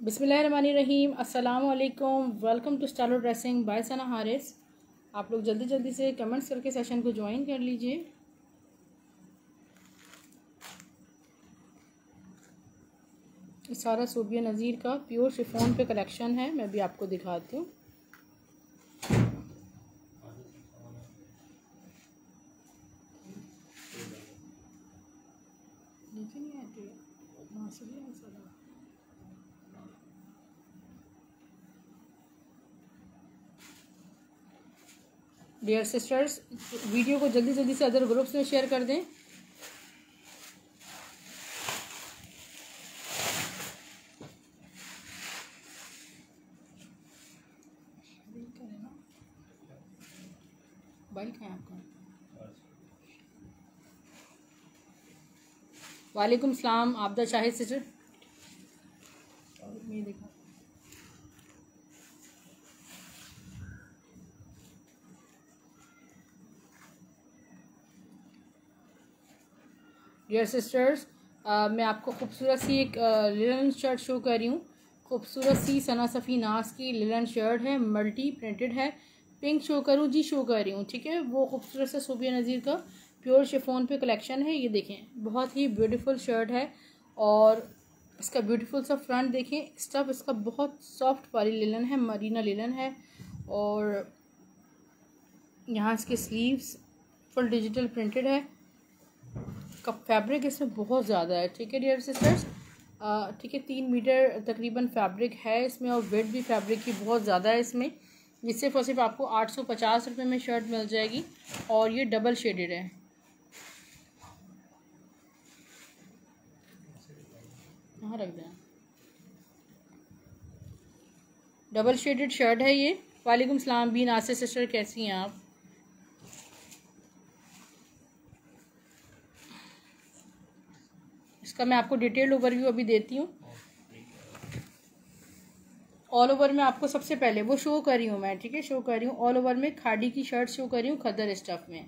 बिस्मिल्लाहिर्रहमानिर्रहीम। अस्सलाम वालेकुम। Welcome to Stylo dressing by Sana Haris. आप लोग जल्दी जल्दी से कमेंट्स करके सेशन को ज्वाइन कर लीजिए। ये सारा सूबिया नज़ीर का प्योर शिफॉन पे कलेक्शन है, मैं भी आपको दिखाती हूँ। डियर सिस्टर्स, वीडियो को जल्दी जल्दी से अदर ग्रुप्स में शेयर कर दें। बाइक है आपका। वालेकुम सलाम आबदा शाहिद सिस्टर। ये देखो, डियर सिस्टर्स, मैं आपको खूबसूरत सी एक लिलन शर्ट शो कर रही हूँ। खूबसूरत सी सना सफ़ी नास की लिलन शर्ट है, मल्टी प्रिंटेड है। पिंक शो करूँ जी, शो कर रही हूँ, ठीक है। वो खूबसूरत सा सूबिया नज़ीर का प्योर शिफॉन पे कलेक्शन है। ये देखें, बहुत ही ब्यूटीफुल शर्ट है और इसका ब्यूटीफुल सा फ्रंट देखें। स्टफ इसका बहुत सॉफ्ट वाली लिलन है, मरीना लिलन है। और यहाँ इसके स्लीव्स फुल डिजिटल प्रिंटेड है। का फैब्रिक इसमें बहुत ज़्यादा है, ठीक है डियर सिस्टर्स, ठीक है। 3 मीटर तकरीबन फैब्रिक है इसमें और वेट भी फैब्रिक की बहुत ज़्यादा है इसमें। ये सिर्फ और सिर्फ आपको 850 रुपये में शर्ट मिल जाएगी और ये डबल शेडेड है। कहाँ रख दें, डबल शेडेड शर्ट है ये। वालेकुम सलाम बी नासिर सिस्टर, कैसी हैं आप। इसका मैं आपको डिटेल्ड ओवरव्यू अभी देती हूँ। ऑल ओवर में आपको सबसे पहले वो शो कर रही हूँ मैं, ठीक है, शो कर रही हूँ। ऑल ओवर में खादी की शर्ट शो कर रही हूँ खद्दर स्टफ में।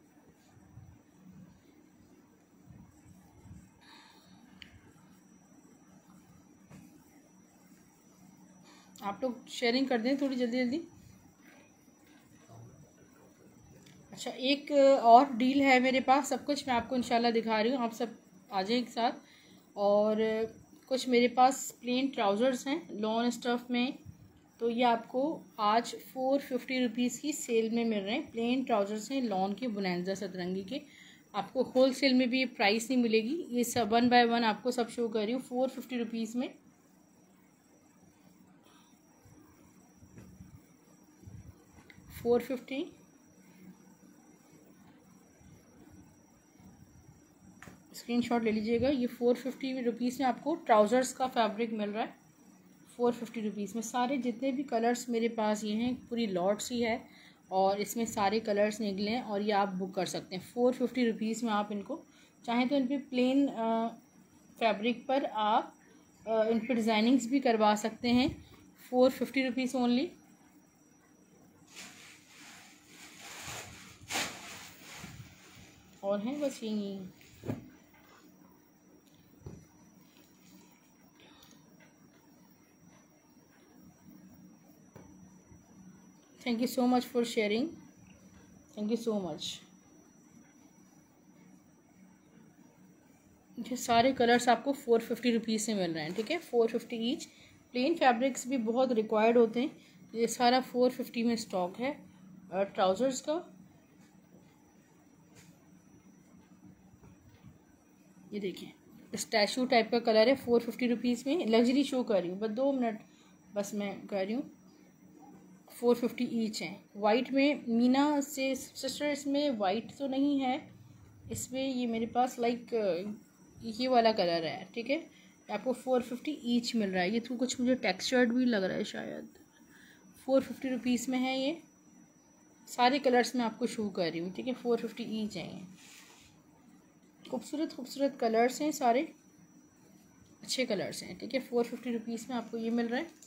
आप लोग शेयरिंग कर दें थोड़ी जल्दी जल्दी। अच्छा, एक और डील है मेरे पास, सब कुछ मैं आपको इंशाल्लाह दिखा रही हूँ। आप सब आ जाएं एक साथ। और कुछ मेरे पास प्लेन ट्राउज़र्स हैं लॉन स्टफ में, तो ये आपको आज 450 रुपीज़ की सेल में मिल रहे हैं। प्लेन ट्राउज़र्स हैं लॉन के, बुनैंजा सतरंगी के। आपको होल सेल में भी ये प्राइस नहीं मिलेगी। ये सब 1 बाय 1 आपको सब शो कर रही हूँ 450 रुपीज़ में। $450। स्क्रीनशॉट ले लीजिएगा। ये 450 रुपीज़ में आपको ट्राउज़र्स का फैब्रिक मिल रहा है 450 रुपीज़ में। सारे जितने भी कलर्स मेरे पास ये हैं, पूरी लॉट्स ही है और इसमें सारे कलर्स निकले हैं और ये आप बुक कर सकते हैं 450 रुपीज़ में। आप इनको चाहें तो इन पर प्लेन फैब्रिक पर आप इन पर डिज़ाइनिंग्स भी करवा सकते हैं। 450 रुपीज़ ओनली। और हैं बस यही। Thank you so much for sharing, thank you so much. ये सारे कलर्स आपको 450 रुपीज़ से मिल रहे हैं, ठीक है, 450 ईच। प्लेन फैब्रिक्स भी बहुत रिक्वायर्ड होते हैं। ये सारा 450 में स्टॉक है ट्राउज़र्स का। ये देखिए, स्टैचू टाइप का कलर है 450 रुपीज़ में। लग्जरी शो कर रही हूँ, बस 2 मिनट बस मैं कर रही हूँ। 450 ईच हैं। वाइट में मीना से सिस्टर, इसमें वाइट तो नहीं है, इसमें ये मेरे पास लाइक ये वाला कलर है, ठीक है। आपको 450 ईच मिल रहा है। ये तो कुछ मुझे टेक्सचर्ड भी लग रहा है शायद। 450 रुपीज़ में है ये। सारे कलर्स में आपको शो कर रही हूँ, ठीक है। 450 ईच हैं ये। खूबसूरत खूबसूरत कलर्स हैं, सारे अच्छे कलर्स हैं, ठीक है। 450 रुपीज़ में आपको ये मिल रहा है।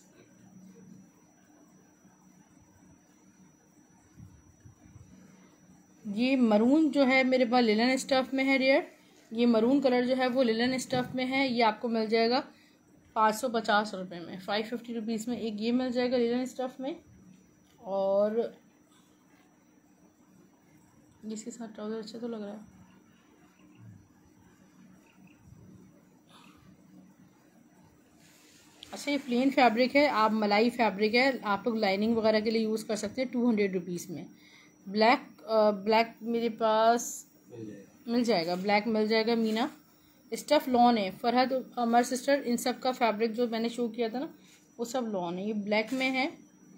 ये मरून जो है मेरे पास लिलन स्टफ में है डियर। ये मरून कलर जो है वो लिलन स्टफ में है। ये आपको मिल जाएगा 550 रुपये में, 550 रुपीज़ में एक ये मिल जाएगा लिनन स्टफ़ में। और इसके साथ ट्राउज़र अच्छा तो लग रहा है। अच्छा, ये प्लेन फैब्रिक है, आप मलाई फैब्रिक है, आप लोग लाइनिंग वगैरह के लिए यूज़ कर सकते हैं। 200 रुपीज़ में ब्लैक मेरे पास मिल जाएगा, ब्लैक मिल जाएगा। मीना स्टफ़ लॉन है, फरहद अमर सिस्टर, इन सब का फैब्रिक जो मैंने शो किया था ना वो सब लॉन है। ये ब्लैक में है।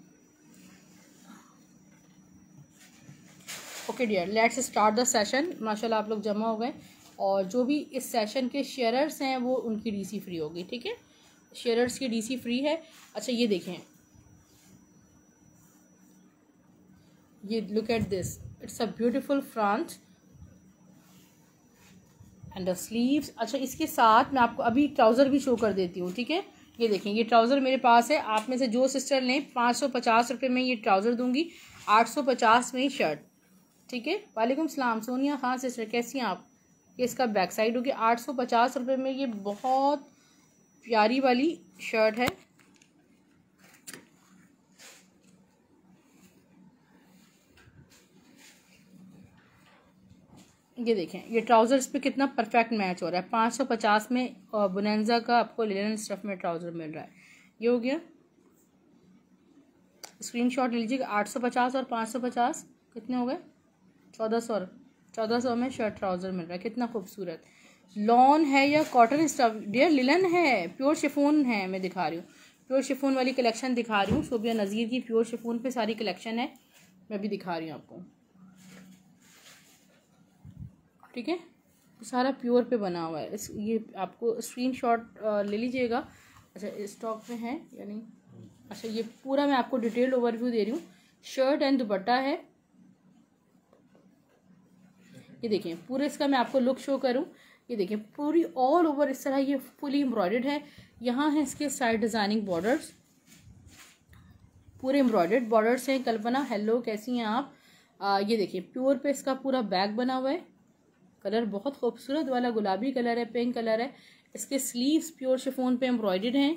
Okay dear, let's start the session. माशाल्लाह आप लोग जमा हो गए, और जो भी इस सेशन के शेयरर्स हैं वो उनकी डीसी फ्री होगी, ठीक है। शेयरर्स की डीसी फ्री है। अच्छा, ये देखें, ये look at this, it's a beautiful front and the sleeves. अच्छा, इसके साथ मैं आपको अभी ट्राउज़र भी शो कर देती हूँ, ठीक है। ये देखें, ये ट्राउज़र मेरे पास है। आप में से जो सिस्टर लें 550 रुपये में ये ट्राउज़र दूंगी, 850 में ही शर्ट, ठीक है। वालेकुम सलाम सोनिया, हाँ सिस्टर कैसी हैं आप। ये इसका बैक साइड होगी। 850 रुपये में ये बहुत प्यारी वाली शर्ट है। ये देखें, ये ट्राउज़र्स पे कितना परफेक्ट मैच हो रहा है। 550 में बोनेंजा का आपको लिनन स्टफ़ में ट्राउज़र मिल रहा है। ये हो गया, स्क्रीनशॉट लीजिएगा। 850 और 550 कितने हो गए, 1400 में शर्ट ट्राउज़र मिल रहा है। कितना खूबसूरत लॉन है या कॉटन स्टफ डियर, लिलन है, प्योर शिफोन है। मैं दिखा रही हूँ, प्योर शिफोन वाली कलेक्शन दिखा रही हूँ। शोबिया नज़ीर की प्योर शिफोन पे सारी कलेक्शन है, मैं भी दिखा रही हूँ आपको, ठीक है। सारा प्योर पे बना हुआ है। ये आपको स्क्रीनशॉट ले लीजिएगा। अच्छा, स्टॉक में है या नहीं। अच्छा, ये पूरा मैं आपको डिटेल ओवरव्यू दे रही हूँ। शर्ट एंड दुपट्टा है। ये देखिए, पूरे इसका मैं आपको लुक शो करूँ। ये देखिए, पूरी ऑल ओवर इस तरह ये फुली एम्ब्रॉयडर्ड है। यहाँ है इसके साइड डिज़ाइनिंग बॉर्डर्स, पूरे एम्ब्रॉयडर्ड बॉर्डर्स हैं। कल्पना हेलो, कैसी हैं आप। ये देखिए, प्योर पे इसका पूरा बैग बना हुआ है। कलर बहुत खूबसूरत वाला गुलाबी कलर है, पिंक कलर है। इसके स्लीव्स प्योर शिफॉन पे एम्ब्रॉयडर्ड हैं।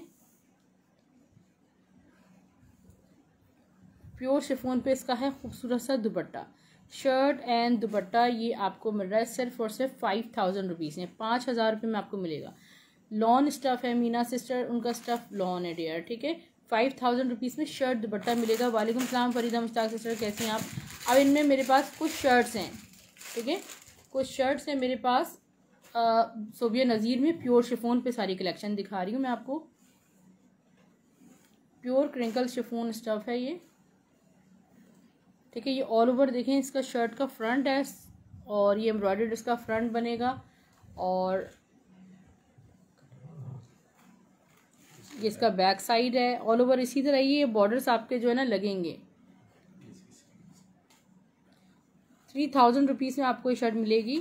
प्योर शिफॉन पे इसका है खूबसूरत सा दुपट्टा। शर्ट एंड दुपट्टा ये आपको मिल रहा है सिर्फ और सिर्फ 5000 रुपीज़ में, 5000 रुपये में आपको मिलेगा। लॉन स्टफ़ है, मीना सिस्टर उनका स्टफ़ लॉन है डियर, ठीक है। 5000 रुपीज़ में शर्ट दुपट्टा मिलेगा। वालेकुम सलाम फरीदा मुश्ताक सिस्टर, कैसी हैं आप। अब इनमें मेरे पास कुछ शर्ट्स हैं, ठीक है, कुछ शर्ट्स हैं मेरे पास। सोबिया नज़ीर में प्योर शिफॉन पे सारी कलेक्शन दिखा रही हूँ मैं आपको। प्योर क्रिंकल शिफॉन स्टफ़ है ये, ठीक है। ये ऑल ओवर देखें, इसका शर्ट का फ्रंट है और ये एम्ब्रॉयडर्ड इसका फ्रंट बनेगा। और ये इसका बैक साइड है। ऑल ओवर इसी तरह ये बॉर्डर्स आपके जो है ना लगेंगे। 3000 रुपीज़ में आपको ये शर्ट मिलेगी।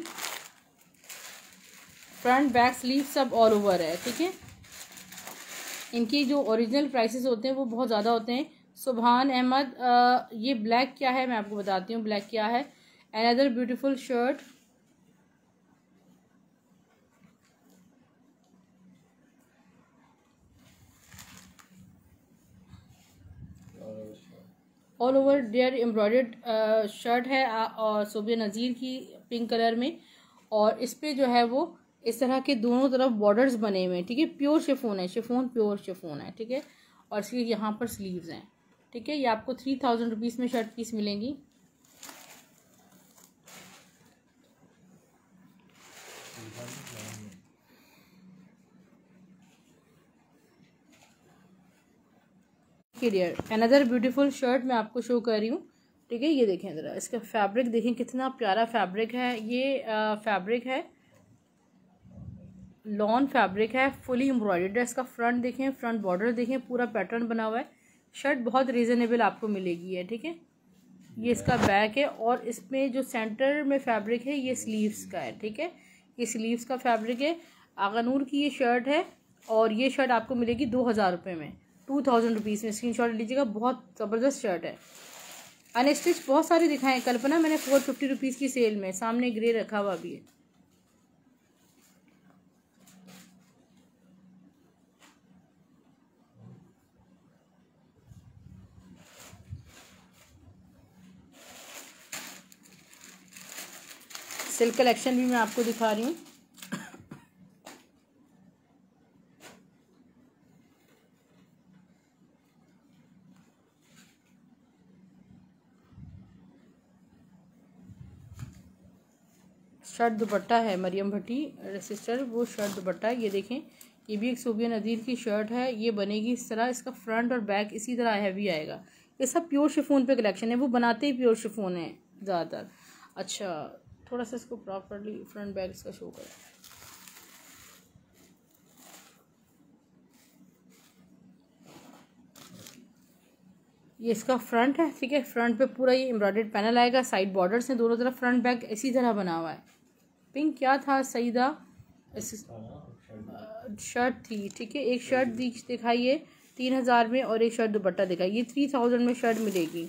फ्रंट बैक स्लीव सब ऑल ओवर है, ठीक है। इनकी जो ओरिजिनल प्राइसेस होते हैं वो बहुत ज़्यादा होते हैं। सुभान अहमद, ये ब्लैक क्या है मैं आपको बताती हूँ, ब्लैक क्या है। Another beautiful shirt, all over dear embroidered shirt है और सोबिया नज़ीर की पिंक कलर में। और इस पे जो है वो इस तरह के दोनों तरफ बॉर्डर्स बने हुए हैं, ठीक है। प्योर शिफॉन है, शिफॉन प्योर शिफॉन है, ठीक है। और इसके यहाँ पर स्लीव्स हैं, ठीक है। ये आपको 3000 रुपीज़ में शर्ट पीस मिलेंगी। डियर अनदर ब्यूटीफुल शर्ट मैं आपको शो कर रही हूँ, ठीक है। ये देखें ज़रा, इसका फैब्रिक देखें कितना प्यारा फैब्रिक है। ये फैब्रिक है, लॉन फैब्रिक है, फुली एम्ब्रॉयडर्ड है। इसका फ्रंट देखें, फ्रंट बॉर्डर देखें, पूरा पैटर्न बना हुआ है। शर्ट बहुत रीज़नेबल आपको मिलेगी है, ठीक है। ये इसका बैक है और इसमें जो सेंटर में फैब्रिक है ये स्लीव्स का है, ठीक है। ये स्लीव्स का फैब्रिक है। आगानूर की ये शर्ट है और ये शर्ट आपको मिलेगी 2000 रुपये में, 2000 रुपीज़ में। स्क्रीनशॉट लीजिएगा, बहुत ज़बरदस्त शर्ट है। अनस्टिच बहुत सारे दिखाएं कल्पना, मैंने 450 रुपीज़ की सेल में, सामने ग्रे रखा हुआ भी है। सिल्क कलेक्शन भी मैं आपको दिखा रही हूँ। शर्ट दुपट्टा है मरियम भट्टी सिस्टर, वो शर्ट दुपट्टा है। ये देखें, ये भी एक सूबिया नदीर की शर्ट है। ये बनेगी इस तरह, इसका फ्रंट और बैक इसी तरह हैवी आएगा। ये सब प्योर शिफॉन पे कलेक्शन है, वो बनाते ही प्योर शिफॉन है ज़्यादातर। अच्छा, थोड़ा सा इसको प्रॉपरली फ्रंट बैक इसका शो करें। ये इसका फ्रंट है, ठीक है। फ्रंट पे पूरा ये एम्ब्रॉयडर्ड पैनल आएगा, साइड बॉर्डर्स हैं दोनों तरफ, फ्रंट बैक इसी तरह बना हुआ है। पिंक क्या था सईदा, शर्ट थी, ठीक है। एक शर्ट दिखाइए 3000 में और एक शर्ट दुपट्टा दिखाइए 3000 में शर्ट मिलेगी।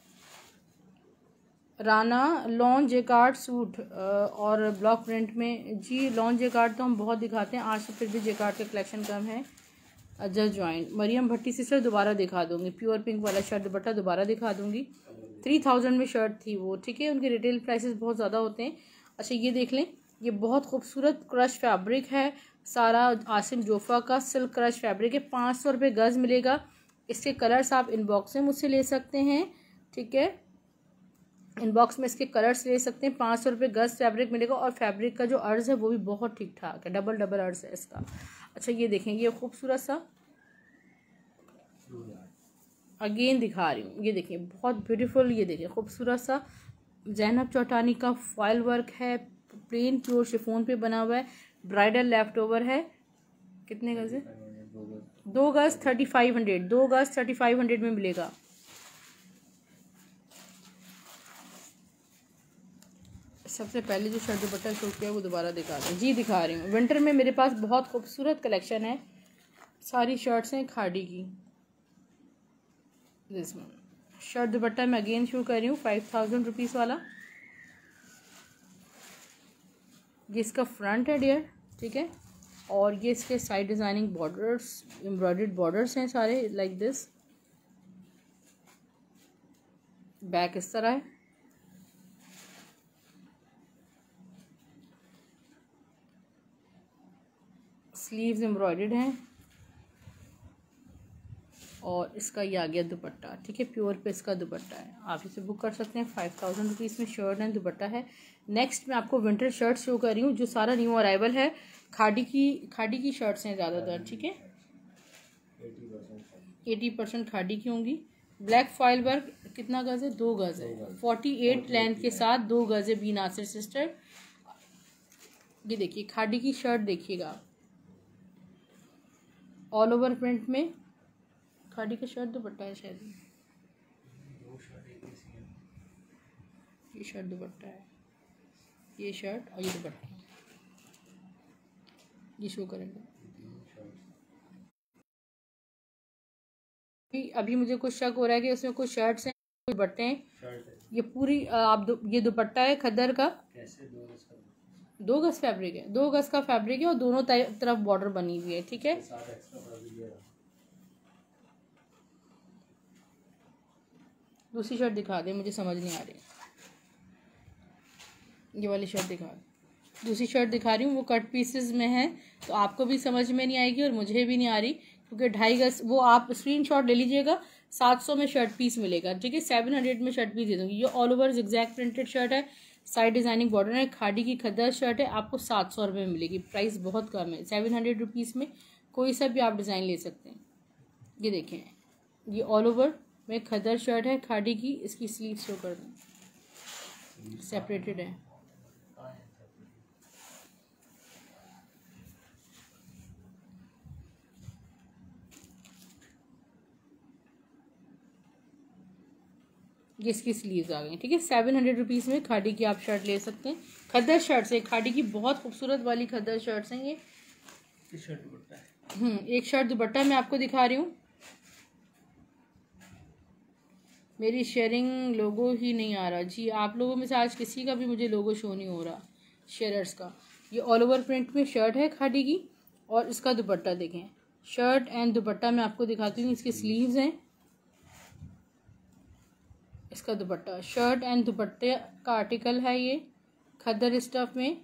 राना लॉन जेकार्ड सूट और ब्लॉक प्रिंट में जी। लॉन जेकार्ड तो हम बहुत दिखाते हैं, आज तो फिर भी जेकार्ड का कलेक्शन कम है। Just join Mariyam Bhatti sister दोबारा दिखा दूंगी, प्योर पिंक वाला शर्ट दुपट्टा दोबारा दिखा दूंगी। 3000 में शर्ट थी वो, ठीक है। उनके रिटेल प्राइसेस बहुत ज़्यादा होते हैं। अच्छा, ये देख लें, ये बहुत खूबसूरत क्रश फैब्रिक है, सारा आसिम जोफ़ा का सिल्क क्रश फैब्रिक है। 500 रुपये गज़ मिलेगा। इसके कलर्स आप इनबॉक्स में मुझसे ले सकते हैं, ठीक है। इनबॉक्स में इसके कलर्स ले सकते हैं। 500 रुपये गज़ फैब्रिक मिलेगा और फैब्रिक का जो अर्ज़ है वो भी बहुत ठीक ठाक है, डबल डबल अर्ज़ है इसका। अच्छा, ये देखें, ये खूबसूरत सा अगेन दिखा रही हूँ, ये देखिए बहुत ब्यूटीफुल, ये देखिए खूबसूरत सा ज़ैनब चौटानी का फॉयल वर्क है, प्लेन प्योर शिफॉन पे बना हुआ है, ब्राइडल लेफ्ट ओवर है। कितने गज़ है? 2 गज़ 3500, 2 गज़ 3500 में मिलेगा। सबसे पहले जो शर्ट दुपट्टा शो किया वो दोबारा दिखा दें जी, दिखा रही हूँ। विंटर में मेरे पास बहुत खूबसूरत कलेक्शन है, सारी शर्ट्स हैं खाड़ी की। दिस वन शर्ट दुपट्टा मैं अगेन शो कर रही हूँ 5000 रुपीज़ वाला। ये इसका फ्रंट है डियर, ठीक है। और ये इसके side designing borders, embroidered borders हैं सारे लाइक दिस। बैक इस तरह है, स्लीव्स एम्ब्रॉयडर्ड हैं और इसका ये आ गया दुपट्टा, ठीक है। प्योर पे इसका दुपट्टा है, आप इसे बुक कर सकते हैं। 5000 रुपीज़ में शर्ट एंड दुपट्टा है। नेक्स्ट मैं आपको विंटर शर्ट शो कर रही हूँ, जो सारा न्यू अराइवल है। खाड़ी की शर्ट्स हैं ज़्यादातर, ठीक है। 80% खाड़ी की होंगी। ब्लैक फॉइल वर्क कितना गज़ है? 2 गज़ है, 48 लेंथ के साथ 2 गज़ है। बी नासिर सिस्टर, ये देखिए खाड़ी की शर्ट देखिएगा, ऑल ओवर प्रिंट में खाड़ी का शर्ट दुपट्टा है शायद। ये शर्ट दुपट्टा है, ये शर्ट और ये दुपट्टा, ये शो करेंगे। अभी मुझे कुछ शक हो रहा है कि उसमें कुछ शर्ट्स हैं, कुछ दुपट्टे हैं। ये पूरी ये दुपट्टा है खद्दर का, 2 गज़ फैब्रिक है, 2 गज़ का फैब्रिक है और दोनों तरफ बॉर्डर बनी हुई है, ठीक है। दूसरी शर्ट दिखा दे, मुझे समझ नहीं आ रही। ये वाली शर्ट दिखा, दूसरी शर्ट दिखा रही हूँ, वो कट पीसेस में है तो आपको भी समझ में नहीं आएगी और मुझे भी नहीं आ रही, क्योंकि 2.5 गज़ वो आप स्क्रीनशॉट ले लीजिएगा। 700 में शर्ट पीस मिलेगा, ठीक है। 700 में शर्ट पीस दे दूँगी। ये all over zigzag printed shirt है, साइड डिज़ाइनिंग बॉर्डर है, खाड़ी की खद्दर शर्ट है, आपको 700 रुपये में मिलेगी। प्राइस बहुत कम है, 700 रुपीज़ में कोई सा भी आप डिज़ाइन ले सकते हैं। ये देखें, ये ऑल ओवर में खद्दर शर्ट है खाड़ी की, इसकी स्लीव शो कर दूँ, सेपरेटेड है। ये इसकी स्लीव्स आ गई, ठीक है। 700 रुपीज़ में खाड़ी की आप शर्ट ले सकते हैं। खद्दर शर्ट से खाड़ी की बहुत खूबसूरत वाली खद्दर शर्ट्स हैं ये। शर्ट दुपट्टा है, एक शर्ट दुपट्टा मैं आपको दिखा रही हूँ। मेरी शेयरिंग लोगो ही नहीं आ रहा जी, आप लोगों में से आज किसी का भी मुझे लोगो शो नहीं हो रहा शेयरर्स का। ये ऑल ओवर प्रिंट में शर्ट है खाड़ी की और इसका दुपट्टा देखें, शर्ट एंड दुपट्टा मैं आपको दिखाती हूँ। इसके स्लीव्स हैं, इसका दुपट्टा, शर्ट एंड दुपट्टे का आर्टिकल है ये। खद्दर स्टफ में।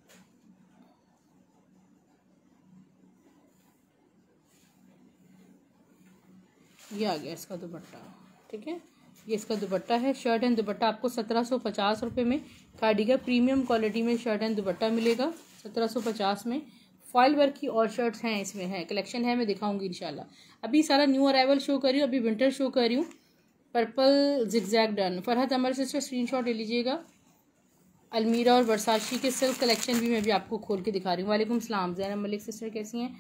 ये आ गया इसका दुपट्टा, ठीक है। ये इसका दुपट्टा है। शर्ट एंड दुपट्टा आपको 1750 रुपये में खादी का प्रीमियम क्वालिटी में शर्ट एंड दुपट्टा मिलेगा 1750 में। फॉइल वर्क की और शर्ट्स हैं, इसमें है कलेक्शन है, मैं दिखाऊंगी इंशाल्लाह। अभी सारा न्यू अराइवल शो कर रही हूँ, अभी विंटर शो कर रही हूँ। Purple zigzag done, Farhat Amar sister screenshot ले लीजिएगा। अलमीरा और वर्साची के सिल्क कलेक्शन भी मैं भी आपको खोल के दिखा रही हूँ। वालेकुम सलाम ज़ैनब मलिक सिस्टर, कैसी हैं?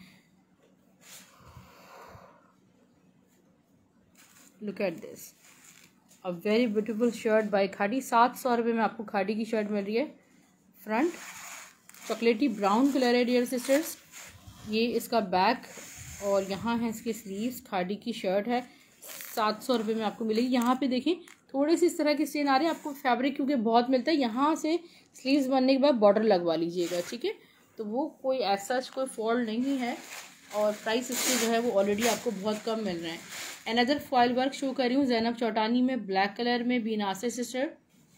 Look at this, a very beautiful shirt by Khaadi. 700 रुपये में आपको खादी की शर्ट मिल रही है। फ्रंट चॉकलेटी ब्राउन कलर है डियर सिस्टर्स। ये इसका बैक और यहाँ है इसके स्लीव्स। खादी की शर्ट है, 700 रुपये में आपको मिलेगी। यहाँ पे देखें थोड़े से इस तरह के स्टेन आ रहे हैं आपको, फैब्रिक क्योंकि बहुत मिलता है। यहाँ से स्लीव्स बनने के बाद बॉर्डर लगवा लीजिएगा, ठीक है। तो वो कोई ऐसा कोई फॉल्ट नहीं है और प्राइस इसके जो है वो ऑलरेडी आपको बहुत कम मिल रहे हैं। अनदर फॉइल वर्क शो कर रही हूँ ज़ैनब चौटानी में, ब्लैक कलर में बीनासे सिस्टर।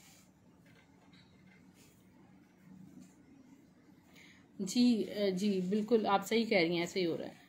जी बिल्कुल आप सही कह रही हैं, ऐसे ही हो रहा है।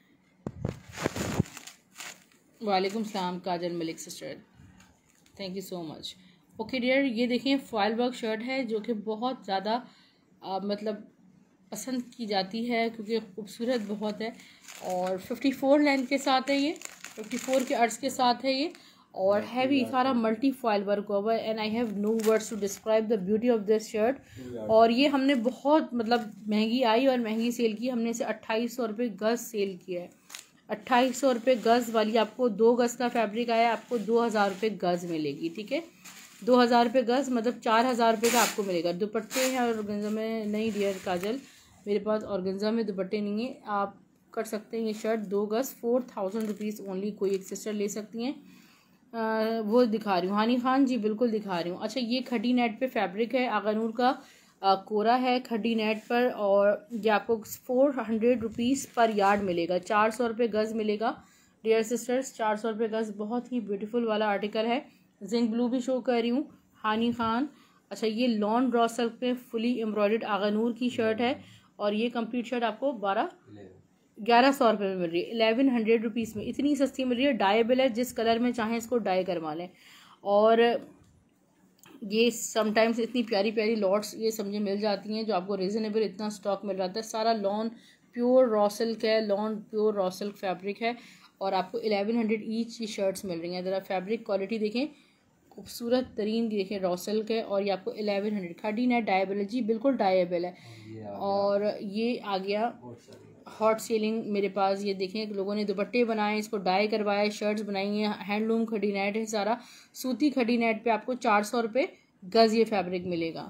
वालेकुम सलाम Kajal Malik sister, thank you so much. Okay dear, ये देखें फॉइल वर्क शर्ट है जो कि बहुत ज़्यादा मतलब पसंद की जाती है क्योंकि खूबसूरत बहुत है और 54 लेंथ के साथ है ये, 54 के अर्ज के साथ है ये और हैवी सारा मल्टी फॉइल वर्क हुआ है। And I have no words to describe the beauty of this shirt. और ये हमने बहुत मतलब महंगी आई और महंगी सेल की, हमने इसे 2800 रुपये गज़ सेल किया है। 2800 रुपये गज़ वाली आपको 2 गज़ का फैब्रिक आया, आपको 2000 रुपये गज़ मिलेगी, ठीक है। 2000 रुपये गज़ मतलब 4000 रुपये का आपको मिलेगा। दुपट्टे हैं ऑर्गेन्जा में नहीं डियर काजल, मेरे पास ऑर्गेन्जा में दुपट्टे नहीं है। आप कर सकते हैं ये शर्ट 2 गज़ 4000 रुपीज़ ओनली, कोई एक सिस्टर ले सकती हैं। वो दिखा रही हूँ, हानी खान जी बिल्कुल दिखा रही हूँ। अच्छा, ये खड्डी नेट पे फैब्रिक है, आगानूर का कोरा है खड्डी नेट पर और ये आपको 400 रुपीज़ पर यार्ड मिलेगा, 400 रुपये गज़ मिलेगा डियर सिस्टर्स, 400 रुपये गज़। बहुत ही ब्यूटीफुल वाला आर्टिकल है। जिंक ब्लू भी शो कर रही हूँ, हानी खान। अच्छा, ये लॉन ड्रॉ सिल्क पे फुली एम्ब्रॉयडर्ड आगानूर की शर्ट है और ये कंप्लीट शर्ट आपको 1100 रुपये में मिल रही है, 1100 रुपीज़ में। इतनी सस्ती मिल रही है, डाइबल है, जिस कलर में चाहें इसको डाई करवा लें। और ये समटाइम्स इतनी प्यारी प्यारी लॉट्स ये समझे मिल जाती हैं जो आपको रीज़नेबल इतना स्टॉक मिल जाता है। सारा लॉन प्योर रॉ सिल्क है, lawn pure raw silk fabric है और आपको 1100 ईच की शर्ट्स मिल रही हैं। ज़रा फैब्रिक क्वालिटी देखें, खूबसूरत तरीन देखें, रॉ सिल्क है और ये आपको 1100। खड़ी नेट डायबल है जी, बिल्कुल डायबल है। और ये आ गया हॉट सेलिंग मेरे पास, ये देखें लोगों ने दुपट्टे बनाए, इसको डाई करवाया, शर्ट्स बनाई हैं। हैंडलूम खड़ी नेट है, सारा सूती खड़ी नेट पे आपको 400 रुपये गज़ ये फैब्रिक मिलेगा,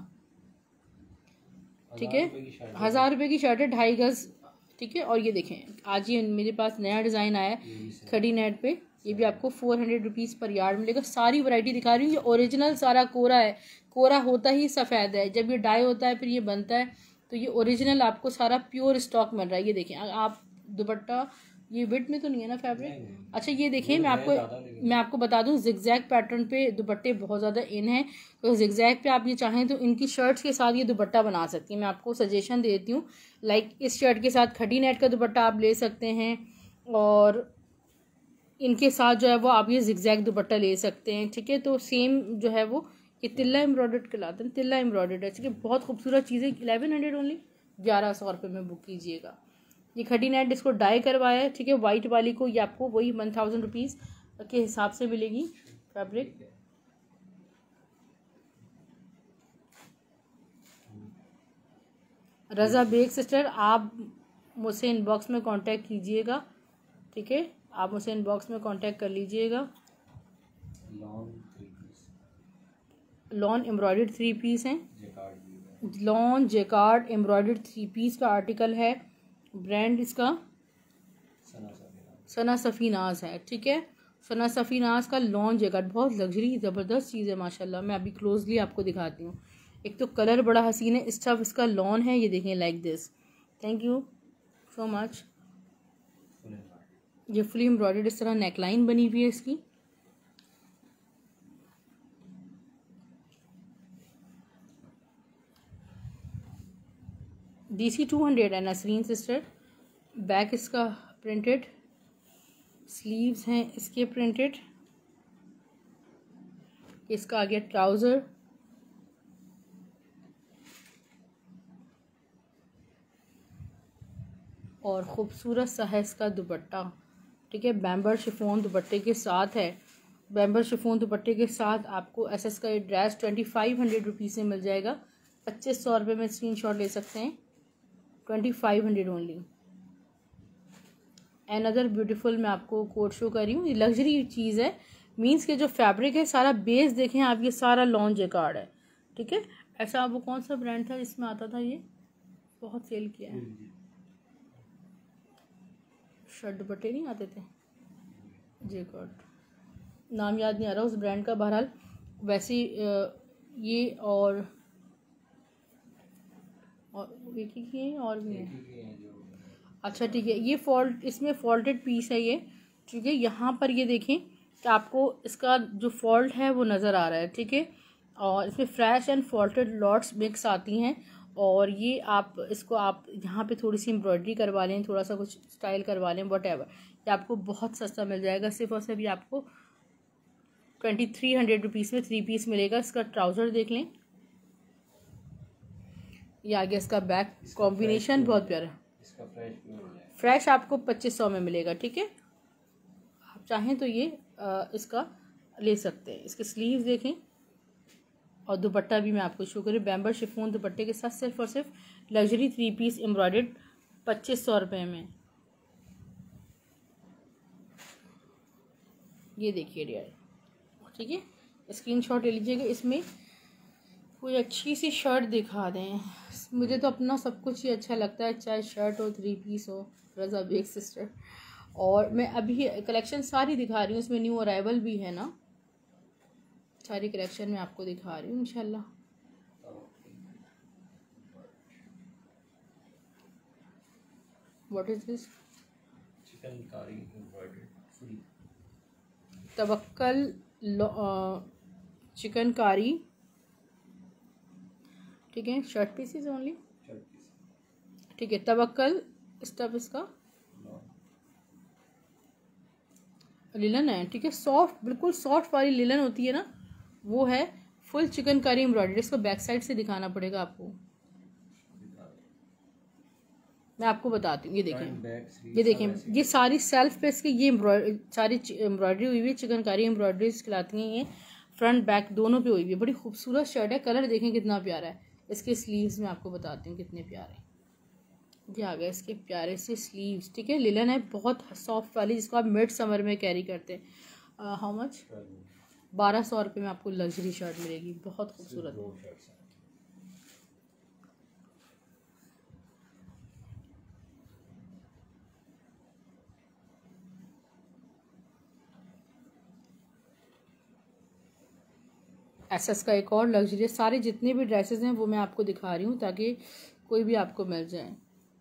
ठीक है। 1000 रुपये की शर्ट है, 2.5 गज़, ठीक है। और ये देखें आज ये मेरे पास नया डिज़ाइन आया है खड़ी नेट पे, ये भी आपको 400 रुपीज़ पर यार्ड मिलेगा। सारी वैरायटी दिखा रही हूँ। ये ओरिजिनल सारा कोरा है, कोरा होता ही सफ़ेद है, जब ये डाई होता है फिर ये बनता है। तो ये ओरिजिनल आपको सारा प्योर स्टॉक मिल रहा है। ये देखें आप दुपट्टा, ये विड में तो नहीं है ना फैब्रिक। अच्छा, ये देखिए मैं आपको बता दूं, जिगजैग पैटर्न पे दुपट्टे बहुत ज़्यादा इन हैं, तो जिगजैग पे आप ये चाहें तो इनकी शर्ट्स के साथ ये दुपट्टा बना सकती हैं। मैं आपको सजेशन देती हूँ, लाइक इस शर्ट के साथ खड़ी नेट का दुपट्टा आप ले सकते हैं और इनके साथ जो है वो आप ये जिगजैग दुपट्टा ले सकते हैं, ठीक है। तो सेम जो है वो ये तिल्ला एम्ब्रॉयडर्ड कहलाते हैं, तिल्ला एम्ब्रॉयडर्ड है, ठीक है। बहुत खूबसूरत चीज़ें, 1100 ओनली, 1100 रुपये में बुक कीजिएगा। ये खड़ी नेट इसको डाई करवाया है, ठीक है। वाइट वाली को ये आपको वही 1000 रुपीज़ के हिसाब से मिलेगी फैब्रिक। रज़ा बेग सिस्टर, आप मुझसे इनबॉक्स में कांटेक्ट कीजिएगा, ठीक है। आप मुझसे इनबॉक्स में कांटेक्ट कर लीजिएगा। लॉन एम्ब्रॉयडर्ड 3 पीस हैं, लॉन जेकार्ड एम्ब्रॉयडर्ड 3 पीस का आर्टिकल है। ब्रांड इसका सना सफ़ीनाज है, ठीक है। सना सफ़ीनाज का लॉन जेकार्ड, बहुत लग्जरी ज़बरदस्त चीज़ है माशाल्लाह। मैं अभी क्लोजली आपको दिखाती हूँ। एक तो कलर बड़ा हसीन है, स्टफ इसका लॉन है, ये देखें like this. Thank you so much. ये फुली एम्ब्रॉयडर्ड इस तरह नेकलाइन बनी हुई है इसकी। DC 200 है नसरीन सिस्टर। बैक इसका प्रिंटेड, स्लीव्स हैं इसके प्रिंटेड, इसका आ गया ट्राउज़र, और ख़ूबसूरत सा है इसका दुपट्टा। ठीक है, बैम्बर शिफॉन दुपट्टे के साथ है। बैम्बर शिफॉन दुपट्टे के साथ आपको एसएस का ये ड्रेस 2500 रुपीज़ में मिल जाएगा। 2500 रुपये में स्क्रीनशॉट ले सकते हैं। 2500 ओनली। अनदर ब्यूटीफुल मैं आपको कोट शो कर रही हूँ। ये लग्जरी चीज़ है, मीन्स के जो फैब्रिक है सारा बेस देखें आप, ये सारा लॉन जैकार्ड है। ठीक है, ऐसा वो कौन सा ब्रांड था जिसमें आता था, ये बहुत सेल किया है। शर्ट दुपट्टे नहीं आते थे, जैकार्ड, नाम याद नहीं आ रहा उस ब्रांड का। बहरहाल वैसे ये और एक ही है और भी है। अच्छा ठीक है, ये फॉल्ट, इसमें फॉल्टेड पीस है ये। ठीक है, यहाँ पर ये देखें कि आपको इसका जो फॉल्ट है वो नज़र आ रहा है। ठीक है, और इसमें fresh and faulted lots mix आती हैं। और ये आप इसको आप यहाँ पे थोड़ी सी एम्ब्रॉयडरी करवा लें, थोड़ा सा कुछ स्टाइल करवा लें, वट एवर, ये आपको बहुत सस्ता मिल जाएगा। सिर्फ और सिर्फ ये आपको 2300 रुपीज़ में 3 पीस मिलेगा। इसका ट्राउज़र देख लें, ये आ गया इसका बैक कॉम्बिनेशन, बहुत प्यारा। इसका फ्रेश आपको 2500 में मिलेगा। ठीक है, आप चाहें तो ये इसका ले सकते हैं। इसके स्लीव्स देखें, और दुपट्टा भी मैं आपको शो करूँ। बैम्बर शिफॉन दुपट्टे के साथ सिर्फ और सिर्फ लग्जरी 3 पीस एम्ब्रॉयडर्ड 2500 रुपये में। ये देखिए डियर। ठीक है, स्क्रीनशॉट ले लीजिएगा। इसमें कोई अच्छी सी शर्ट दिखा दें, मुझे तो अपना सब कुछ ही अच्छा लगता है, चाहे शर्ट हो, 3 पीस हो। रज़ा बेग सिस्टर, और मैं अभी कलेक्शन सारी दिखा रही हूँ, इसमें न्यू अराइवल भी है ना, सारी कलेक्शन मैं आपको दिखा रही हूँ इंशाल्लाह। What is this? Chikankari embroidered Tawakkal chikankari. ठीक है, शर्ट पीसेस ओनली। ठीक है, तवक्कल स्टफ इसका लिलन है। ठीक है, सॉफ्ट, बिल्कुल सॉफ्ट वाली लिलन होती है ना, वो है। Full chikankari embroidery. इसको बैक साइड से दिखाना पड़ेगा आपको, मैं आपको बताती हूँ। ये देखें, ये देखें, ये सारी सेल्फ पे इसकी ये सारी एम्ब्रॉयडरी हुई हुई है। चिकनकारी एम्ब्रॉयडरी कहलाती हैं ये। फ्रंट बैक दोनों पे हुई हुई है। बड़ी खूबसूरत शर्ट है। कलर देखें कितना प्यारा है। इसके स्लीव्स मैं आपको बताती हूँ कितने प्यारे हैं। ये आ गया इसके प्यारे से स्लीव्स। ठीक है, लिलन है, बहुत सॉफ्ट वाली, जिसको आप मिड समर में कैरी करते हैं। How much? 1200 रुपये में आपको लग्जरी शर्ट मिलेगी, बहुत खूबसूरत। एसएस का एक और लग्जरी। सारे जितने भी ड्रेसेस हैं वो मैं आपको दिखा रही हूँ ताकि कोई भी आपको मिल जाए।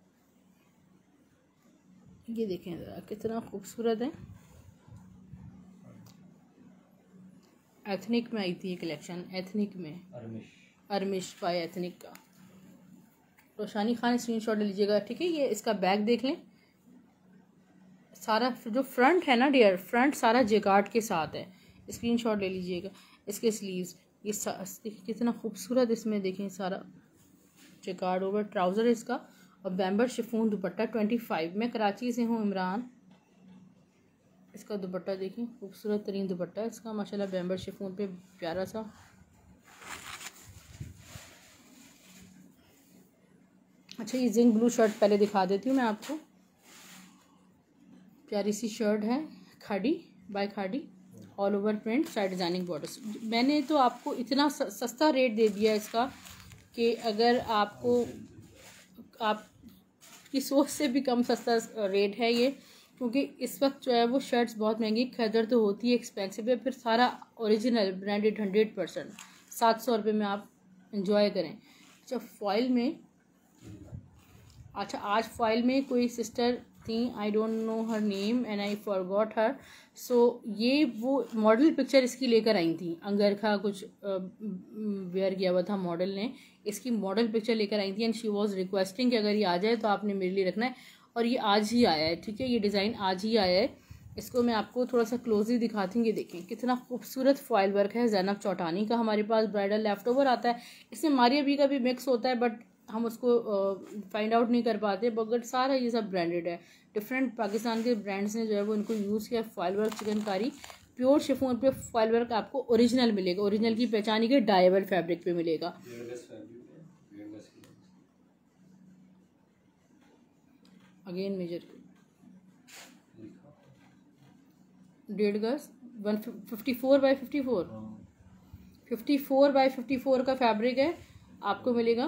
ये देखें ज़रा कितना खूबसूरत है। एथनिक में आई थी ये कलेक्शन, एथनिक में, अरमिश बाय एथनिक का। रोशानी खान स्क्रीनशॉट ले लीजिएगा। ठीक है, ये इसका बैक देख लें। सारा जो फ्रंट है ना डियर, फ्रंट सारा जैकार्ड के साथ है। स्क्रीनशॉट ले लीजिएगा। इसके स्लीव्स ये कितना खूबसूरत, इसमें देखें सारा जैकार्ड ओवर। ट्राउज़र है इसका, और बैम्बर शिफॉन दुपट्टा 25। मैं कराची से हूँ इमरान। इसका दुपट्टा देखें, खूबसूरत तरीन दुपट्टा है इसका माशाल्लाह। बैम्बर शिफॉन पे प्यारा सा। अच्छा, ये जिंक ब्लू शर्ट पहले दिखा देती हूँ मैं आपको। प्यारी सी शर्ट है, Khaadi by Khaadi, all over print, side designing borders. मैंने तो आपको इतना सस्ता रेट दे दिया इसका कि अगर आपको आपकी सोच से भी कम सस्ता रेट है ये, क्योंकि इस वक्त जो है वो शर्ट्स बहुत महंगी, खरीदर तो होती है, एक्सपेंसिव है, फिर सारा ओरिजिनल ब्रांडेड 100%। 700 रुपये में आप इंजॉय करें। अच्छा, फॉइल में, अच्छा आज फॉइल में कोई सिस्टर थी, I don't know her name and I forgot her. So ये वो मॉडल पिक्चर इसकी लेकर आई थी, अंगरखा कुछ वेयर किया हुआ था मॉडल ने, इसकी मॉडल पिक्चर लेकर आई थी एंड शी वॉज रिक्वेस्टिंग कि अगर ये आ जाए तो आपने मेरे लिए रखना है। और ये आज ही आया है, ठीक है, ये डिज़ाइन आज ही आया है। इसको मैं आपको थोड़ा सा क्लोजली दिखाती हूँ। ये देखें कितना खूबसूरत फॉयल वर्क है, ज़ैनब चौटानी का हमारे पास ब्राइडल लेफ्ट ओवर आता है। इसमें मारिया बी का भी मिक्स होता है बट हम उसको फाइंड आउट नहीं कर पाते, बट सारा ये सब ब्रांडेड है। डिफरेंट पाकिस्तान के ब्रांड्स ने जो है वो इनको यूज़ किया। Foil work chikankari pure chiffon पे फॉयल वर्क आपको ओरिजिनल मिलेगा, ओरिजिनल की पहचान के डाइवर फैब्रिक पे मिलेगा। अगेन मेजर 1.5 गज 154 बाई 54 का फैब्रिक है, आपको मिलेगा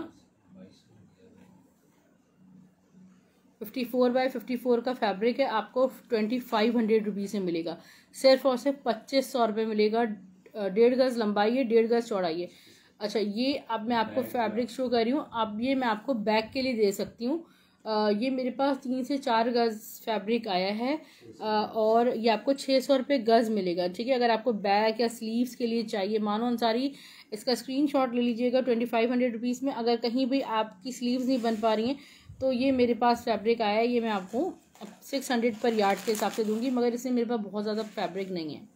54 बाई 54 का फैब्रिक है, आपको 2500 रुपीज़ में मिलेगा। सिर्फ और सिर्फ 2500 रुपये मिलेगा। 1.5 गज लंबाई है, 1.5 गज चौड़ाई है। अच्छा, ये अब मैं आपको फैब्रिक शो कर रही हूँ। अब ये मैं आपको बैक के लिए दे सकती हूँ। ये मेरे पास 3 से 4 गज फैब्रिक आया है और ये आपको 600 रुपये गज मिलेगा, ठीक है। अगर आपको बैक या स्लीव्स के लिए चाहिए, मानो अंसारी, इसका स्क्रीनशॉट ले लीजिएगा 2500 रुपीज़ में। अगर कहीं भी आपकी स्लीव्स नहीं बन पा रही हैं तो ये मेरे पास फैब्रिक आया है, ये मैं आपको 600 पर यार्ड के हिसाब से दूंगी, मगर इसमें मेरे पास बहुत ज़्यादा फैब्रिक नहीं है।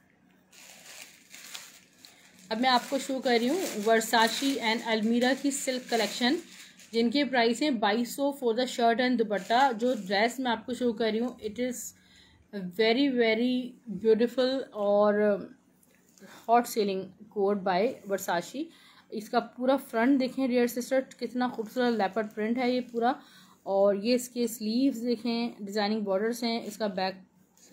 अब मैं आपको शो कर रही हूँ वर्साची एंड अल्मीरा की सिल्क कलेक्शन, जिनके प्राइस हैं 2200 for the shirt and dupatta. जो ड्रेस मैं आपको शो कर रही हूँ it is very very beautiful और hot selling code by Versace. इसका पूरा फ्रंट देखें डियर सिस्टर, कितना खूबसूरत लेपर्ड प्रिंट है ये पूरा। और ये इसके स्लीव्स देखें, डिज़ाइनिंग बॉर्डर्स हैं। इसका बैक,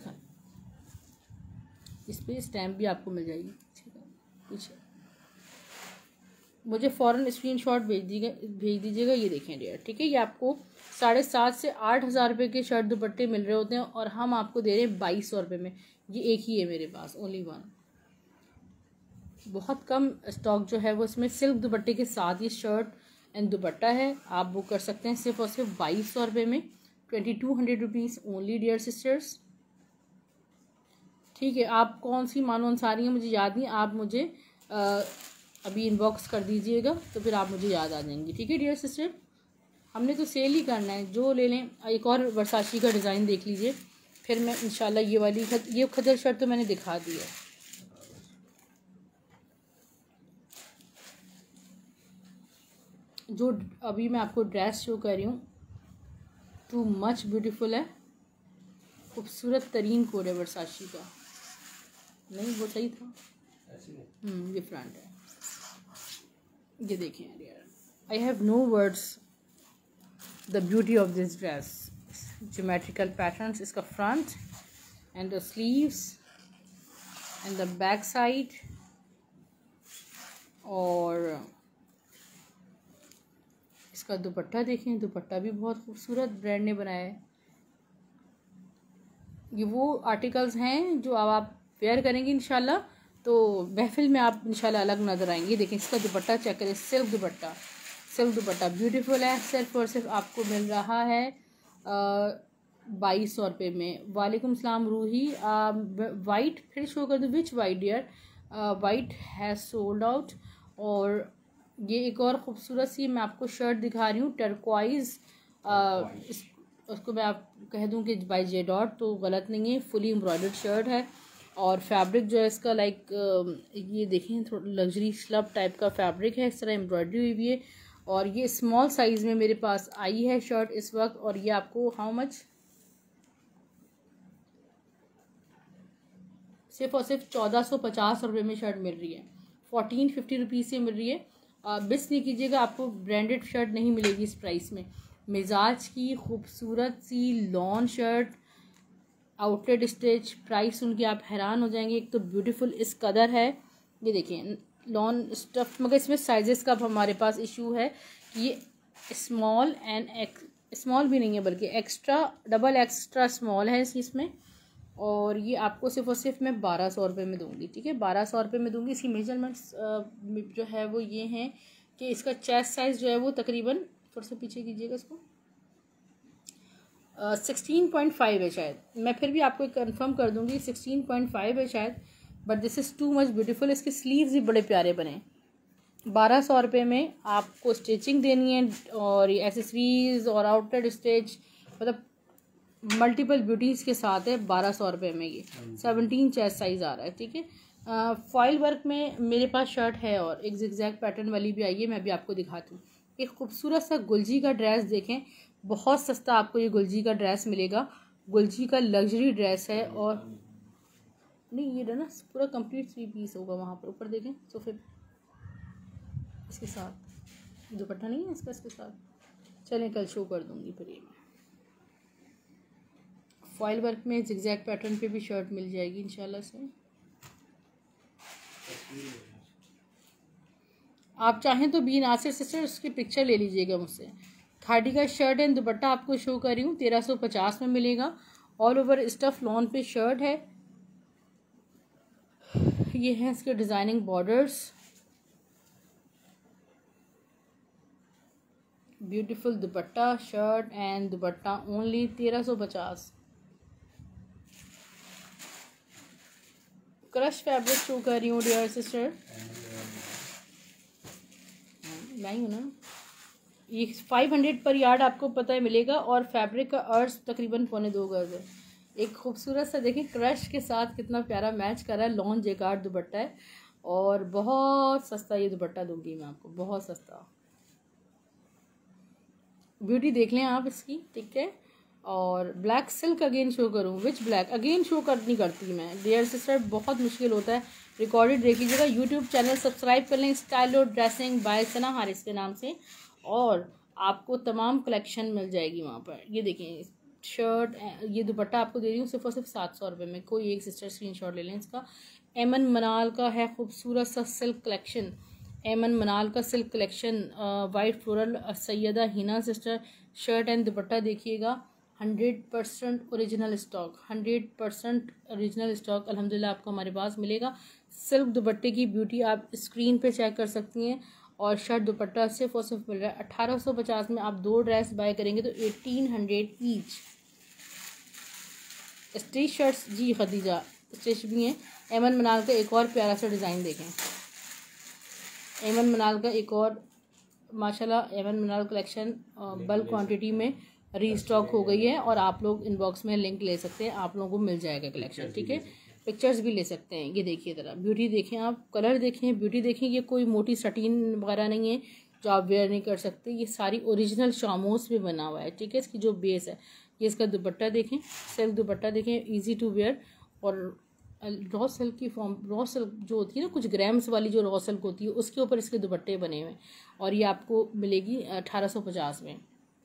इस पर स्टैम्प भी आपको मिल जाएगी, ठीक है। पीछे मुझे फ़ौरन स्क्रीनशॉट भेज दीजिएगा। ये देखें डियर, ठीक है। ये आपको 7,500 से 8,000 रुपये के शर्ट दुपट्टे मिल रहे होते हैं और हम आपको दे रहे हैं 2200 रुपये में। ये एक ही है मेरे पास, ओनली वन। बहुत कम स्टॉक जो है वो इसमें सिल्क दुपट्टे के साथ ये शर्ट एंड दुपट्टा है। आप बुक कर सकते हैं सिर्फ और सिर्फ 2200 रुपये में, 2200 रुपीज़ ओनली डियर सिस्टर्स, ठीक है। आप कौन सी मानो अंसारी हैं मुझे याद नहीं, आप मुझे अभी इनबॉक्स कर दीजिएगा तो फिर आप मुझे याद आ जाएंगी, ठीक है डियर सिस्टर। हमने तो सेल ही करना है, जो ले लें। एक और वर्साची का डिज़ाइन देख लीजिए, फिर मैं इंशाल्लाह ये वाली ये खदर शर्ट तो मैंने दिखा दी है। जो अभी मैं आपको ड्रेस शो कर रही हूँ टू मच ब्यूटीफुल है, खूबसूरत तरीन कोड है वर्साची का। नहीं वो सही था, ये फ्रंट है, ये देखें यार, I have no words the beauty of this dress. Geometrical patterns, इसका front and the sleeves and the back side, और इसका दुपट्टा देखें, दुपट्टा भी बहुत खूबसूरत ब्रांड ने बनाया है। ये वो आर्टिकल्स हैं जो अब आप वेयर करेंगे इंशाल्लाह तो महफिल में आप इंशाल्लाह अलग नज़र आएंगे। देखें इसका दुपट्टा चेक करें, सिल्क दुपट्टा ब्यूटीफुल है। सिर्फ और सिर्फ आपको मिल रहा है 2200 रुपये में। वालेकुम सलाम रूही। वाइट फिर शो कर दूँ, which white dear? White has sold out. और ये एक और ख़ूबसूरत सी मैं आपको शर्ट दिखा रही हूँ, टर्क्वाइज़। उसको मैं आप कह दूँ कि बाय जे डॉट तो गलत नहीं है, फुली एम्ब्रॉयडर्ड शर्ट है। और फैब्रिक जो है इसका लाइक ये देखें थोड़ा लग्जरी स्लब टाइप का फैब्रिक है, इस तरह एम्ब्रॉयडरी हुई हुई है। और ये स्मॉल साइज़ में मेरे पास आई है शर्ट इस वक्त, और ये आपको हाउ मच, सिर्फ और सिर्फ 1450 रुपये में शर्ट मिल रही है, 1450 रुपीज़ से मिल रही है। मिस नहीं कीजिएगा, आपको ब्रांडेड शर्ट नहीं मिलेगी इस प्राइस में। मिजाज की खूबसूरत सी lawn shirt, outlet stitch, price सुन के आप हैरान हो जाएंगे। एक तो ब्यूटीफुल इस कदर है, ये देखिए लॉन स्टफ, मगर इसमें साइजेस का हमारे पास इशू है कि ये स्मॉल एंड स्मॉल भी नहीं है बल्कि एक्स्ट्रा डबल एक्स्ट्रा स्मॉल है इसमें। और ये आपको सिर्फ और सिर्फ मैं 1200 रुपये में दूंगी, ठीक है, 1200 रुपये में दूंगी। इसकी मेजरमेंट्स जो है वो ये हैं कि इसका चेस्ट साइज़ जो है वो तकरीबन, थोड़ा सा पीछे कीजिएगा इसको, 16.5 है शायद, मैं फिर भी आपको कंफर्म कर दूंगी 16.5 है शायद, but this is too much beautiful. इसके स्लीव्स भी बड़े प्यारे बने। 1200 रुपये में आपको स्टिचिंग देनी है और एसेसरीज और आउटलेट स्टिच, मतलब मल्टीपल ब्यूटीज़ के साथ है। 1200 रुपये में ये 17 चेस्ट साइज़ आ रहा है, ठीक है। फॉइल वर्क में मेरे पास शर्ट है और एक जिगजैग पैटर्न वाली भी आई है, मैं भी आपको दिखाती हूँ। एक खूबसूरत सा गुलजी का ड्रेस देखें, बहुत सस्ता आपको ये गुलजी का ड्रेस मिलेगा। गुलजी का लग्जरी ड्रेस है और नहीं ये ना पूरा कंप्लीट 3 पीस होगा वहाँ पर ऊपर देखें सोफे इसके साथ। दुपट्टा नहीं है इसका इसके साथ, चलें कल शो कर दूँगी फिर ये। फॉइल वर्क में जिगजैग पैटर्न पे भी शर्ट मिल जाएगी इंशाल्लाह से। आप चाहें तो बी नासिर सिस्टर उसकी पिक्चर ले लीजिएगा मुझसे। खादी का शर्ट एंड दुपट्टा आपको शो कर रही हूँ, 1350 में मिलेगा। ऑल ओवर स्टफ लॉन पे शर्ट है। ये है इसके designing borders, beautiful dupatta, shirt and dupatta only 1350। Crush fabric show कर रही हूँ डियर सिस्टर, मैं ही हूँ ना। ये 500 पर यार्ड आपको पता है मिलेगा और फैब्रिक का अर्ज तकरीबन 2.25 गज है। एक खूबसूरत सा देखें क्रश के साथ कितना प्यारा मैच कर रहा है। लॉन जेकार्ड दुपट्टा है और बहुत सस्ता ये दुपट्टा दूंगी मैं आपको, बहुत सस्ता। ब्यूटी देख लें आप इसकी, ठीक है। और ब्लैक सिल्क अगेन शो करूँ, विच ब्लैक अगेन शो नहीं करती मैं डियर सिस्टर, बहुत मुश्किल होता है। रिकॉर्डेड देख लीजिएगा, यूट्यूब चैनल सब्सक्राइब कर लें स्टाइल और ड्रेसिंग बाय सना हारिस के नाम से, और आपको तमाम कलेक्शन मिल जाएगी वहाँ पर। ये देखें शर्ट, ये दुपट्टा आपको दे रही हूँ सिर्फ और सिर्फ 700 रुपये में। कोई एक सिस्टर स्क्रीनशॉट ले लें इसका। एमन मनाल का है खूबसूरत सा सिल्क कलेक्शन, एमन मनाल का silk collection, white floral Syeda Hina sister. Shirt and dupatta देखिएगा, 100% ओरिजिनल स्टॉक, 100% ओरिजिनल स्टॉक अल्हम्दुलिल्लाह आपको हमारे पास मिलेगा। सिल्क दुपट्टे की ब्यूटी आप स्क्रीन पे चेक कर सकती हैं। और शर्ट दुपट्टा सिर्फ और सिर्फ मिल रहा है 1850 में। आप 2 ड्रेस बाय करेंगे तो 1800 ईच। स्टिच शर्ट्स जी खदीजा स्टिच भी हैं। एमन मनाल का एक और प्यारा सा डिज़ाइन देखें, एमन मनाल का एक और माशाल्लाह। Eman Manal collection bulk quantity में रीस्टॉक हो गई है और आप लोग इनबॉक्स में लिंक ले सकते हैं, आप लोगों को मिल जाएगा कलेक्शन, ठीक है। पिक्चर्स भी ले सकते हैं। ये देखिए ज़रा ब्यूटी देखें आप, कलर देखें, ब्यूटी देखें। ये कोई मोटी सटीन वगैरह नहीं है जो आप वेयर नहीं कर सकते। ये सारी ओरिजिनल शामोस में बना हुआ है, ठीक है। इसकी जो बेस है, ये इसका दुपट्टा देखें, सिल्क दुपट्टा देखें, इजी टू वेयर। और रॉ सिल्क की फॉर्म, रॉ सिल्क जो होती है ना, कुछ ग्राम्स वाली जो रॉ सिल्क होती है उसके ऊपर इसके दुपट्टे बने हुए हैं और ये आपको मिलेगी 1850 में।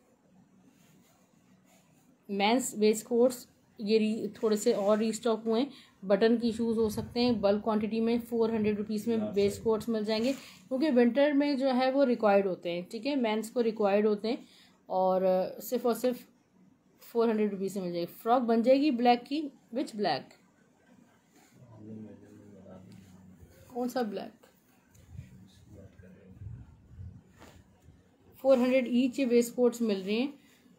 मेंस वेस्ट कोट्स ये थोड़े से और रीस्टॉक हुए हैं। बटन की शूज़ हो सकते हैं बल्क क्वांटिटी में, 400 रुपीज़ में वेस्ट कोट्स मिल जाएंगे, क्योंकि विंटर में जो है वो रिक्वायर्ड होते हैं, ठीक है। मेंस को रिक्वायर्ड होते हैं और सिर्फ 400 रुपीज़ में मिल जाएगी। फ्रॉक बन जाएगी ब्लैक की, विच ब्लैक, कौन सा ब्लैक। 400 ईच वेस्ट कोट्स मिल रहे हैं।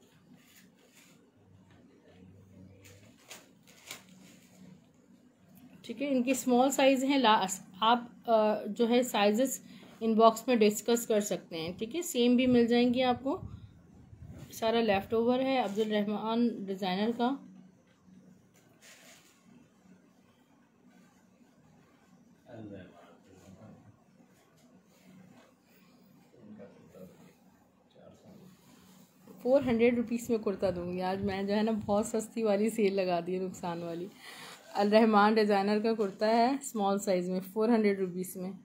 ठीक है, इनकी स्मॉल साइज़ हैं। आप जो है साइजेस इनबॉक्स में डिस्कस कर सकते हैं, ठीक है। सेम भी मिल जाएंगी आपको। सारा लेफ़्ट ओवर है अब्दुल रहमान डिज़ाइनर का। ₹400 में कुर्ता दूंगी आज मैं, जो है ना बहुत सस्ती वाली सेल लगा दी है, नुकसान वाली। अल रहमान डिज़ाइनर का कुर्ता है स्मॉल साइज़ में, 400 रुपीज़ में।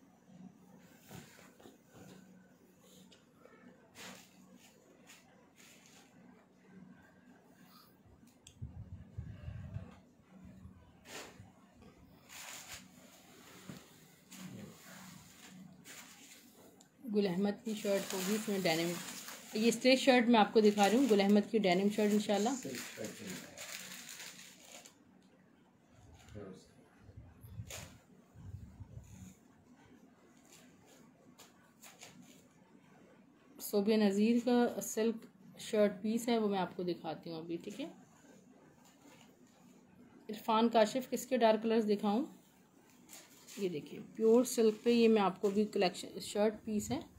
गुल अहमद की शर्ट होगी इसमें डेनिम। ये स्ट्रेट शर्ट मैं आपको दिखा रही हूँ, गुल अहमद की डेनिम शर्ट इंशाल्लाह। सोबिया नज़ीर का सिल्क शर्ट पीस है वो मैं आपको दिखाती हूँ अभी, ठीक है। इरफान काशिफ किसके डार्क कलर्स दिखाऊं? ये देखिए प्योर सिल्क पे ये मैं आपको भी कलेक्शन शर्ट पीस है।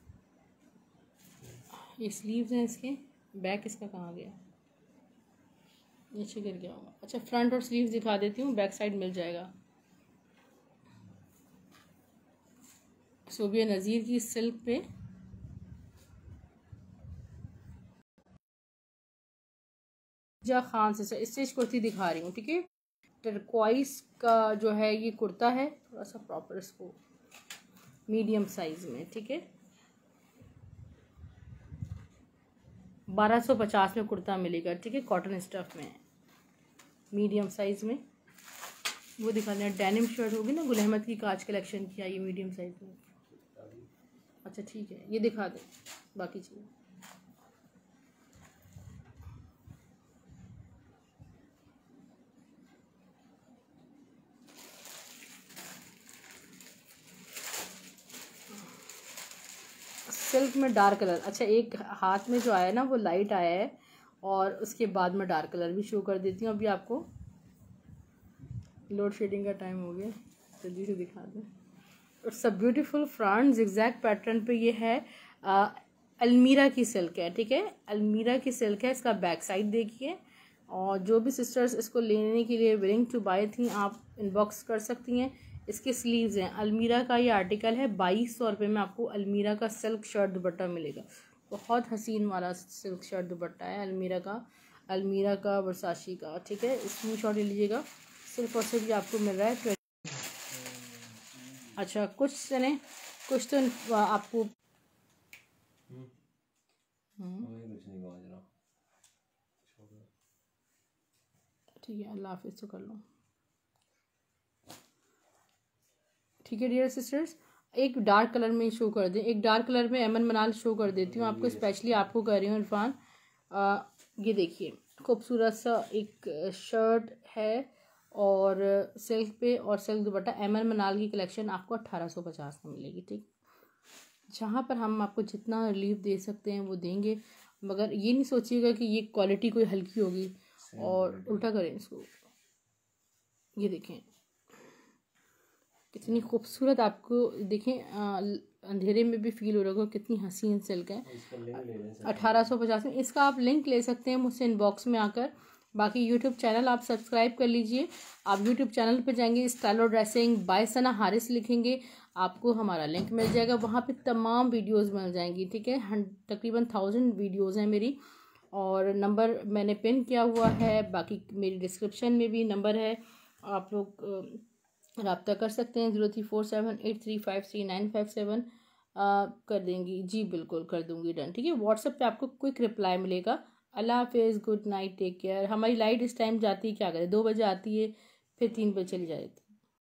ये स्लीव्स हैं इसके, बैक इसका कहाँ गया, नीचे गिर गया होगा। अच्छा फ्रंट और स्लीव्स दिखा देती हूँ, बैक साइड मिल जाएगा। सोबिया नज़ीर की सिल्क पे जा खान से स्टिच कुर्ती दिखा रही हूँ, ठीक है। टर्क्वाइस का जो है ये कुर्ता है, थोड़ा सा प्रॉपर इसको मीडियम साइज में, ठीक है। 1250 में कुर्ता मिलेगा, ठीक है। कॉटन स्टफ में मीडियम साइज में वो दिखाने हैं। डेनिम शर्ट होगी ना, गुल अहमद की काज कलेक्शन की आई, ये मीडियम साइज में। अच्छा ठीक है, ये दिखा दें बाकी चीज़। सिल्क में डार्क कलर, अच्छा एक हाथ में जो आया है ना वो लाइट आया है, और उसके बाद में डार्क कलर भी शो कर देती हूँ। अभी आपको लोड शेडिंग का टाइम हो गया, जल्दी से दिखा दें। It's a beautiful front zigzag pattern पे ये है। अलमीरा की सिल्क है, ठीक है। अलमीरा की सिल्क है। इसका बैक साइड देखिए, और जो भी सिस्टर्स इसको लेने के लिए विलिंग टू बाय थी आप इनबॉक्स कर सकती हैं। इसके स्लीव्स हैं। अलमीरा का ये आर्टिकल है, 2200 रुपये में आपको अलमीरा का सिल्क शर्ट दुपट्टा मिलेगा। बहुत हसीन वाला सिल्क शर्ट दुपट्टा है अलमीरा का वर्साची का, ठीक है। स्क्रीन शॉट ले लीजिएगा। सिर्फ और सिर्फ ये आपको मिल रहा है। अच्छा कुछ तो आपको ठीक है, अल्लाह हाफिज़ तो कर लो, ठीक है डियर सिस्टर्स। एक डार्क कलर में शो कर दें, एक डार्क कलर में एमन मनाल शो कर देती हूँ आपको, स्पेशली आपको कर रही हूँ इरफान। ये देखिए खूबसूरत सा एक शर्ट है, और सिल्क पे और सिल्क दुपट्टा। एमन मनाल की कलेक्शन आपको 1850 में मिलेगी, ठीक। जहाँ पर हम आपको जितना रिलीफ दे सकते हैं वो देंगे, मगर ये नहीं सोचिएगा कि ये क्वालिटी कोई हल्की होगी, और उल्टा करें इसको। ये देखें कितनी खूबसूरत, आपको देखें अंधेरे में भी फील हो रहा होगा कितनी हसीन सिल्क है। 1850 में इसका आप लिंक ले सकते हैं मुझसे इनबॉक्स में आकर। बाकी यूट्यूब चैनल आप सब्सक्राइब कर लीजिए। आप यूट्यूब चैनल पर जाएंगे, स्टाइल और ड्रेसिंग बाय सना हारिस लिखेंगे, आपको हमारा लिंक मिल जाएगा। वहाँ पे तमाम वीडियोस मिल जाएंगी, ठीक है। तकरीबन 1000 वीडियोस हैं मेरी, और नंबर मैंने पिन किया हुआ है। बाकी मेरी डिस्क्रिप्शन में भी नंबर है, आप लोग रब्ता कर सकते हैं। 034783535957 कर देंगी जी, बिल्कुल कर दूंगी, डन, ठीक है। व्हाट्सएप पे आपको क्विक रिप्लाई मिलेगा। अल्लाह हाफिज़, गुड नाइट, टेक केयर। हमारी लाइट इस टाइम जाती है, क्या करें, 2 बजे आती है, फिर 3 बजे चली जाती है।